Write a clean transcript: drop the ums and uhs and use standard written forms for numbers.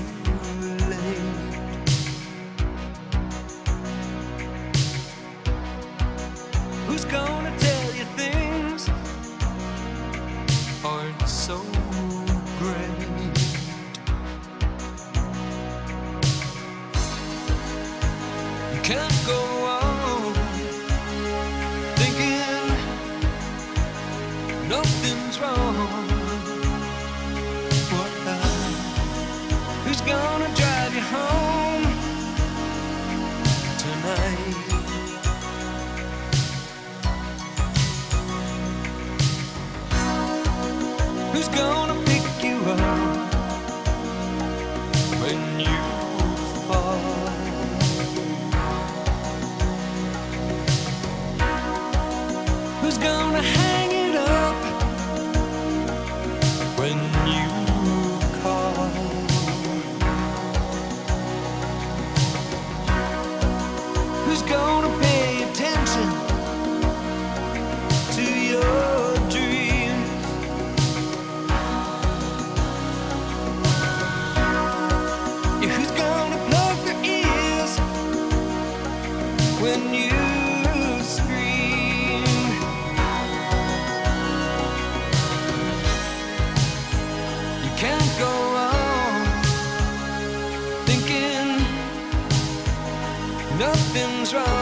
late. Who's gonna tell you things aren't so great? You can't go on thinking nothing's wrong. Who's gonna drive you home tonight? Who's gonna pick you up when you fall? Who's gonna hang it up when you call? Who's gonna pay attention to your dreams? Yeah, who's gonna plug their ears when you scream? You can't go on thinking nothing's wrong.